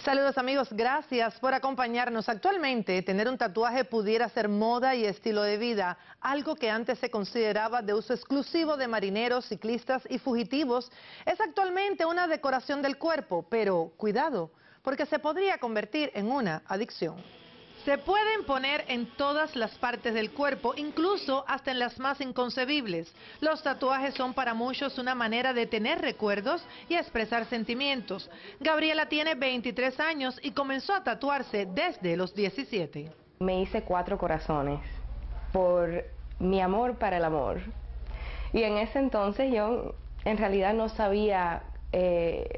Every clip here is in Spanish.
Saludos amigos, gracias por acompañarnos. Actualmente, tener un tatuaje pudiera ser moda y estilo de vida, algo que antes se consideraba de uso exclusivo de marineros, ciclistas y fugitivos. Es actualmente una decoración del cuerpo, pero cuidado, porque se podría convertir en una adicción. Se pueden poner en todas las partes del cuerpo, incluso hasta en las más inconcebibles. Los tatuajes son para muchos una manera de tener recuerdos y expresar sentimientos. Gabriela tiene 23 años y comenzó a tatuarse desde los 17. Me hice 4 corazones por mi amor para el amor. Y en ese entonces yo en realidad no sabía qué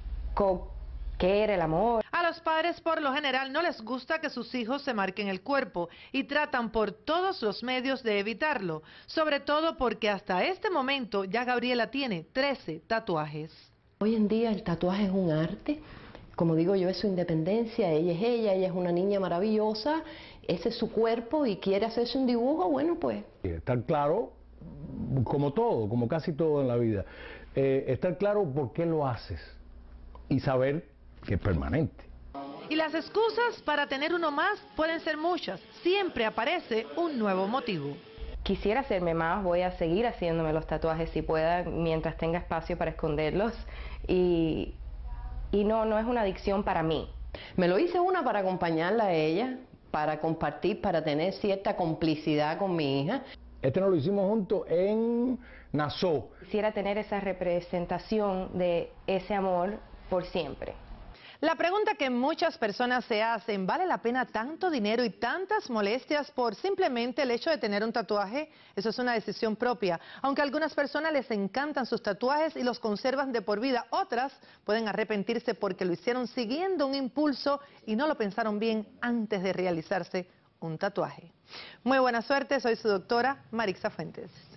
era el amor. A los padres por lo general no les gusta que sus hijos se marquen el cuerpo y tratan por todos los medios de evitarlo, sobre todo porque hasta este momento ya Gabriela tiene 13 tatuajes. Hoy en día el tatuaje es un arte, como digo yo, es su independencia, ella es una niña maravillosa, ese es su cuerpo y quiere hacerse un dibujo, bueno pues. Estar claro, como todo, como casi todo en la vida, estar claro por qué lo haces y saber que es permanente. Y las excusas para tener uno más pueden ser muchas, siempre aparece un nuevo motivo. Quisiera hacerme más, voy a seguir haciéndome los tatuajes si pueda, mientras tenga espacio para esconderlos. Y no es una adicción para mí. Me lo hice una para acompañarla a ella, para compartir, para tener cierta complicidad con mi hija. Este nos lo hicimos juntos en Nassau. Quisiera tener esa representación de ese amor por siempre. La pregunta que muchas personas se hacen, ¿vale la pena tanto dinero y tantas molestias por simplemente el hecho de tener un tatuaje? Eso es una decisión propia. Aunque a algunas personas les encantan sus tatuajes y los conservan de por vida, otras pueden arrepentirse porque lo hicieron siguiendo un impulso y no lo pensaron bien antes de realizarse un tatuaje. Muy buena suerte, soy su doctora Marixa Fuentes.